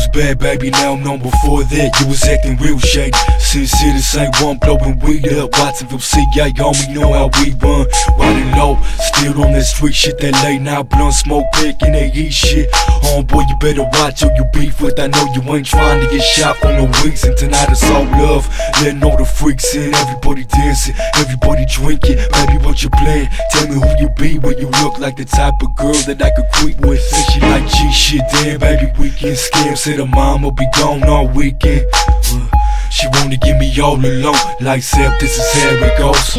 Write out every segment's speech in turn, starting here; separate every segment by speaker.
Speaker 1: bad, baby, now I'm known. Before that, you was acting real shady. Since the same one blowing weed up, Watsonville CA, homie, know how we run. Riding low, still on that street shit, that late night blunt smoke, picking that heat shit. Homeboy, you better watch who you beef with. I know you ain't trying to get shot for no reason. Tonight it's all love, letting all the freaks in. Everybody dancing, everybody drinking. Baby, what you playing? Tell me who you be when you look like the type of girl that I could creep with. Say she like G shit, damn baby, weekend scam. Said her mom will be gone all weekend. She wanna give me all alone. Like Seth, this is how it goes.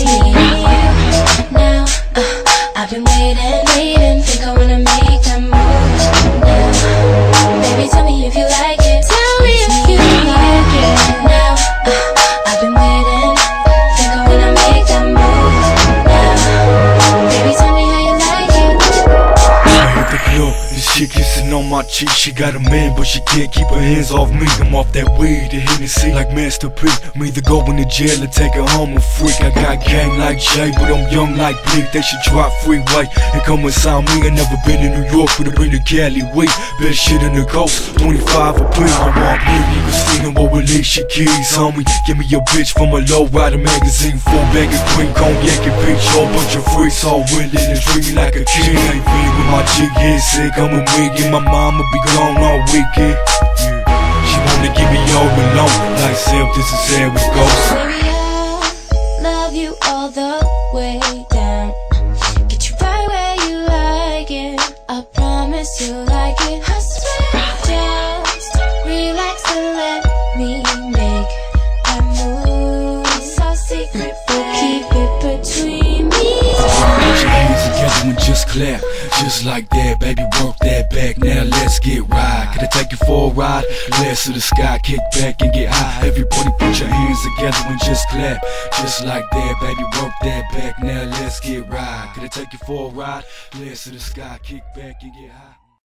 Speaker 2: Now, I've been waiting, think I wanna make that move now. Baby, tell me if you like it. Tell me if you like it. Now, I've been waiting, think I wanna make that move now. Baby, tell me how you like it.
Speaker 1: I hit the club, this chick kissing on my cheek. She got a man, but she can't keep her hands off me. I'm off that weed, the Hennessy like Master P. I'm either going to jail or take her home a freak. I got game like Jay, but I'm young like Bleak. They should drop freeway and come inside me. I never been to New York, but I've been to Cali. Wait, best shit in the coast, 25 a plea. I want me, you can see them or release your keys, homie. Give me your bitch from a low rider magazine. Full bag of green, cognac and peach. Whole bunch of freaks, all willing and dreaming like a kid. Ain't been with my chick, yeah, sick, I'm a wig, and my mama be gone all weekend. She wanna give me all alone. Like Seth, this is how it goes.
Speaker 2: Baby, I love you all the way down. Get you right where you like it. I promise you like it. I swear, just relax and let me make that move. It's our secret, but keep it between me.
Speaker 1: Put your hands together and just clap. Just like that, baby, work that back. Now let's get right. Can I take you for a ride? Let's to the sky, kick back and get high. Everybody put your hands together and just clap. Just like that, baby, work that back. Now let's get right. Can I take you for a ride? Let's to the sky, kick back and get high.